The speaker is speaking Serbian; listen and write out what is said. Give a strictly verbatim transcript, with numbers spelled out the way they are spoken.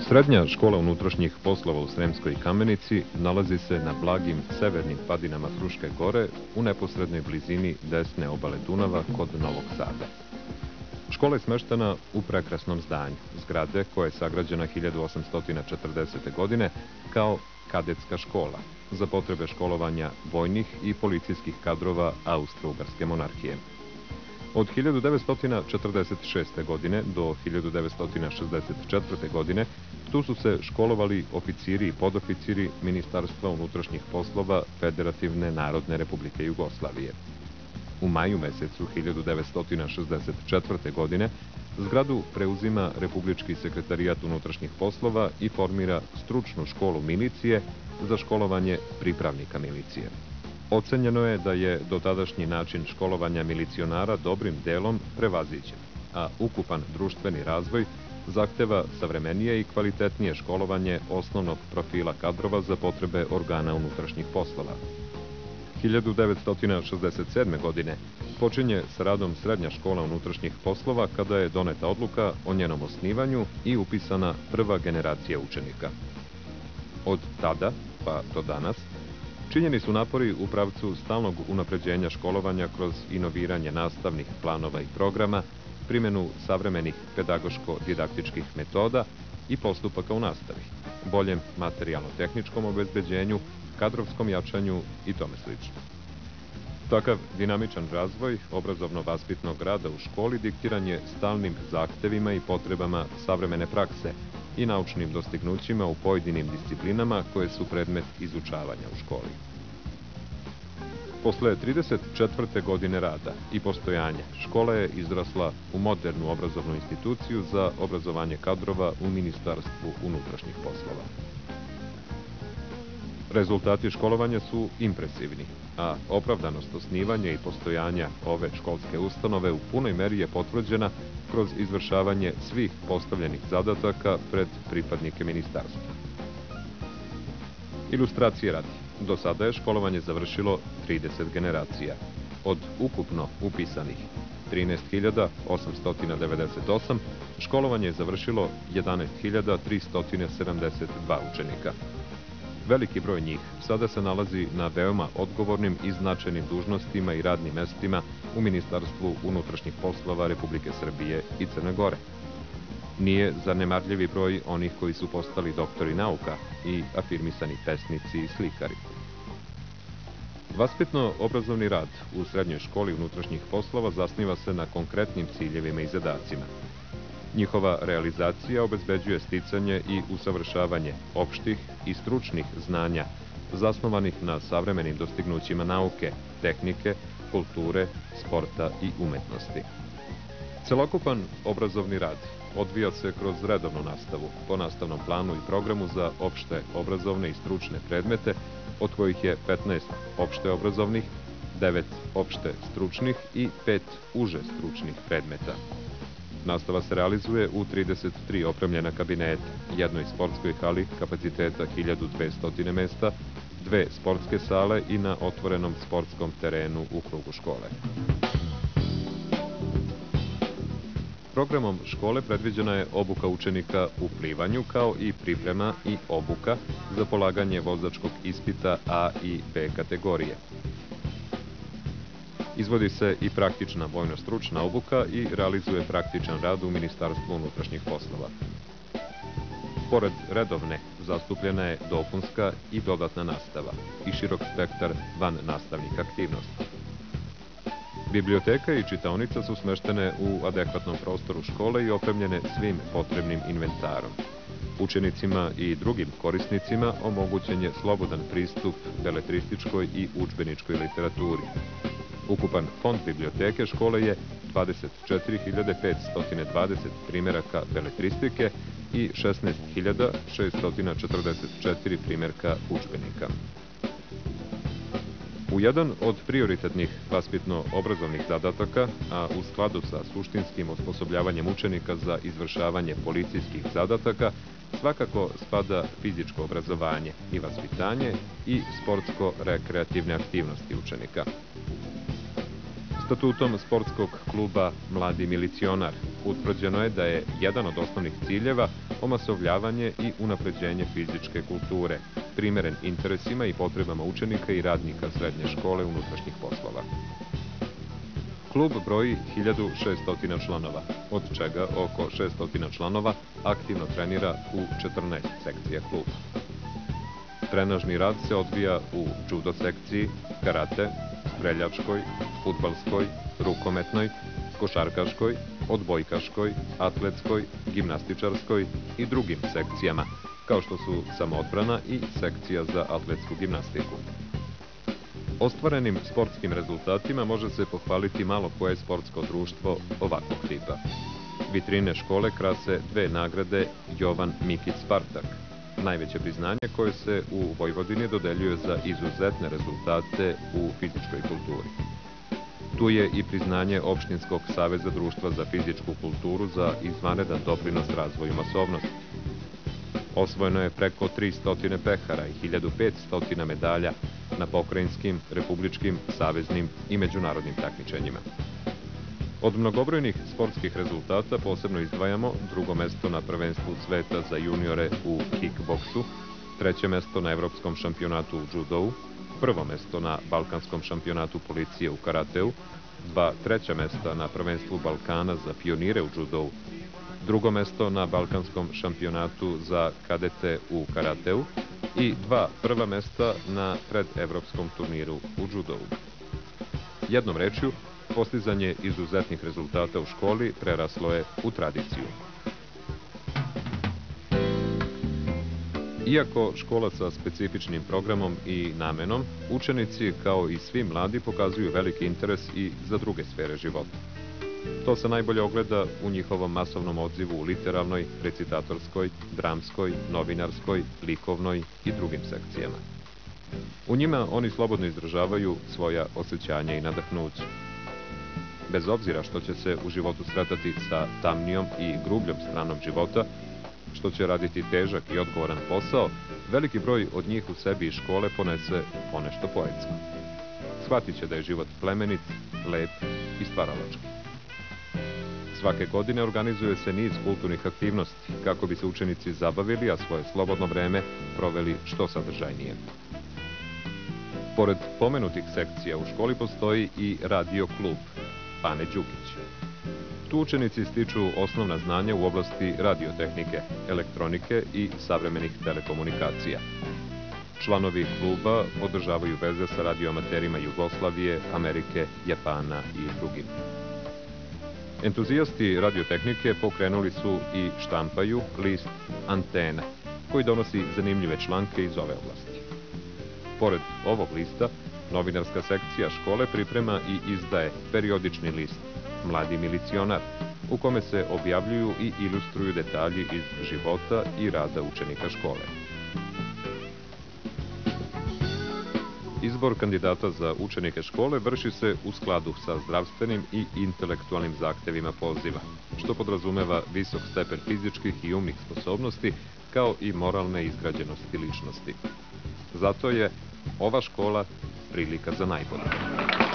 Srednja škola unutrašnjih poslova u Sremskoj Kamenici nalazi se na blagim severnim padinama Fruške gore u neposrednoj blizini desne obale Dunava kod Novog Sada. Škola je smeštena u prekrasnom zdanju, zgrade koja je sagrađena hiljadu osamsto četrdesete. godine kao kadetska škola za potrebe školovanja vojnih i policijskih kadrova Austro-Ugarske monarhije. Od hiljadu devetsto četrdeset šeste. godine do hiljadu devetsto šezdeset četvrte. godine tu su se školovali oficiri i podoficiri Ministarstva unutrašnjih poslova Federativne Narodne Republike Jugoslavije. U maju mesecu hiljadu devetsto šezdeset četvrte. godine zgradu preuzima Republički sekretarijat unutrašnjih poslova i formira stručnu školu milicije za školovanje pripravnika milicije. Ocenjeno je da je dotadašnji način školovanja milicionara dobrim delom prevaziđen, a ukupan društveni razvoj zahteva savremenije i kvalitetnije školovanje osnovnog profila kadrova za potrebe organa unutrašnjih poslova. hiljadu devetsto šezdeset sedme. godine počinje s radom Srednja škola unutrašnjih poslova kada je doneta odluka o njenom osnivanju i upisana prva generacija učenika. Od tada, pa do danas, činjeni su napori u pravcu stalnog unapređenja školovanja kroz inoviranje nastavnih planova i programa, primjenu savremenih pedagoško-didaktičkih metoda i postupaka u nastavi, boljem materijalno-tehničkom obezbeđenju, kadrovskom jačanju i tome slično. Takav dinamičan razvoj obrazovno-vaspitnog rada u školi diktiran je stalnim zahtevima i potrebama savremene prakse i naučnim dostignućima u pojedinim disciplinama koje su predmet izučavanja u školi. Posle trideset četvrte. godine rada i postojanja, škola je izrasla u modernu obrazovnu instituciju za obrazovanje kadrova u Ministarstvu unutrašnjih poslova. Rezultati školovanja su impresivni, a opravdanost osnivanja i postojanja ove školske ustanove u punoj meri je potvrđena kroz izvršavanje svih postavljenih zadataka pred pripadnike ministarstva. Ilustracije radi, do sada je školovanje završilo trideset generacija. Od ukupno upisanih trinaest hiljada osamsto devedeset osam, školovanje je završilo jedanaest hiljada tristo sedamdeset dva učenika. Veliki broj njih sada se nalazi na veoma odgovornim i značajnim dužnostima i radnim mestima u Ministarstvu unutrašnjih poslova Republike Srbije i Crne Gore. Nije zanemarljivi broj onih koji su postali doktori nauka i afirmisani pesnici i slikari. Vaspitno-obrazovni rad u Srednjoj školi unutrašnjih poslova zasniva se na konkretnim ciljevima i zadacima. Njihova realizacija obezbeđuje sticanje i usavršavanje opštih i stručnih znanja zasnovanih na savremenim dostignućima nauke, tehnike, kulture, sporta i umetnosti. Celokupan obrazovni rad odvija se kroz redovnu nastavu po nastavnom planu i programu za opšte obrazovne i stručne predmete, od kojih je petnaest opšte obrazovnih, devet opšte stručnih i pet uže stručnih predmeta. Nastava se realizuje u trideset tri opremljena kabineta, jednoj sportskoj hali kapaciteta hiljadu dvesta mesta, dve sportske sale i na otvorenom sportskom terenu u krugu škole. Programom škole predviđena je obuka učenika u plivanju kao i priprema i obuka za polaganje vozačkog ispita A i B kategorije. Izvodi se i praktična vojno-stručna obuka i realizuje praktičan rad u Ministarstvu unutrašnjih poslova. Pored redovne, zastupljena je dopunska i dodatna nastava i širok spektar van nastavnih aktivnosti. Biblioteka i čitaonica su smeštene u adekvatnom prostoru škole i opremljene svim potrebnim inventarom. Učenicima i drugim korisnicima omogućen je slobodan pristup beletrističkoj i udžbeničkoj literaturi. Ukupan fond biblioteke škole je dvadeset četiri hiljade petsto dvadeset primjeraka beletristike i šesnaest hiljada šeststo četrdeset četiri primjerka udžbenika. U jedan od prioritetnih vaspitno-obrazovnih zadataka, a u skladu sa suštinskim osposobljavanjem učenika za izvršavanje policijskih zadataka, svakako spada fizičko obrazovanje i vaspitanje i sportsko-rekreativne aktivnosti učenika. Statutom sportskog kluba Mladi milicionar Utvrđeno je da je jedan od osnovnih ciljeva omasovljavanje i unapređenje fizičke kulture, primeren interesima i potrebama učenika i radnika srednje škole unutrašnjih poslova. Klub broji hiljadu šesto članova, od čega oko šesto članova aktivno trenira u četrnaest sekcija kluba. Trenažni rad se odvija u judo sekciji, karate, streljačkoj, fudbalskoj, rukometnoj, košarkaškoj, odbojkaškoj, atletskoj, gimnastičarskoj i drugim sekcijama, kao što su samoodbrana i sekcija za atletsku gimnastiku. Ostvarenim sportskim rezultatima može se pohvaliti malo koje sportsko društvo ovakvog tipa. Vitrine škole krase dve nagrade Jovan Mikić Spartak, najveće priznanje koje se u Vojvodini dodeljuje za izuzetne rezultate u fizičkoj kulturi. Tu je i priznanje Opštinskog saveza društva za fizičku kulturu za izvanredan doprinos razvoju masovnosti. Osvojeno je preko tristo pehara i hiljadu petsto medalja na pokrajinskim, republičkim, saveznim i međunarodnim takmičenjima. Od mnogobrojnih sportskih rezultata posebno izdvajamo drugo mesto na prvenstvu sveta za juniore u kickboksu, treće mesto na evropskom šampionatu u judou, prvo mesto na balkanskom šampionatu policije u karateu, dva treća mesta na prvenstvu Balkana za pionire u judou, drugo mesto na balkanskom šampionatu za kadete u karateu i dva prva mesta na predevropskom turniru u judou. Jednom rečju, postizanje izuzetnih rezultata u školi preraslo je u tradiciju. Iako škola sa specifičnim programom i namenom, učenici, kao i svi mladi, pokazuju veliki interes i za druge sfere života. To se najbolje ogleda u njihovom masovnom odzivu u literalnoj, recitatorskoj, dramskoj, novinarskoj, likovnoj i drugim sekcijama. U njima oni slobodno izražavaju svoja osjećanja i nadahnuća. Bez obzira što će se u životu sretati sa tamnijom i grubljom stranom života, što će raditi težak i odgovoran posao, veliki broj od njih u sebi iz škole ponese ponešto poetsko. Shvatit će da je život plemenit, lep i stvaralački. Svake godine organizuje se niz kulturnih aktivnosti kako bi se učenici zabavili, a svoje slobodno vreme proveli što sadržajnije. Pored pomenutih sekcija u školi postoji i radio klub Pane Đukić. Tu učenici stiču osnovna znanja u oblasti radiotehnike, elektronike i savremenih telekomunikacija. Članovi kluba održavaju veze sa radioamaterima Jugoslavije, Amerike, Japana i drugim. Entuzijasti radiotehnike pokrenuli su i štampaju list Antena, koji donosi zanimljive članke iz ove oblasti. Pored ovog lista, novinarska sekcija škole priprema i izdaje periodični list Mladi milicionar, u kome se objavljuju i ilustruju detalji iz života i rada učenika škole. Izbor kandidata za učenike škole vrši se u skladu sa zdravstvenim i intelektualnim zahtevima poziva, što podrazumeva visok stepen fizičkih i umnih sposobnosti, kao i moralne izgrađenosti ličnosti. Zato je ova škola prilika za najbolje.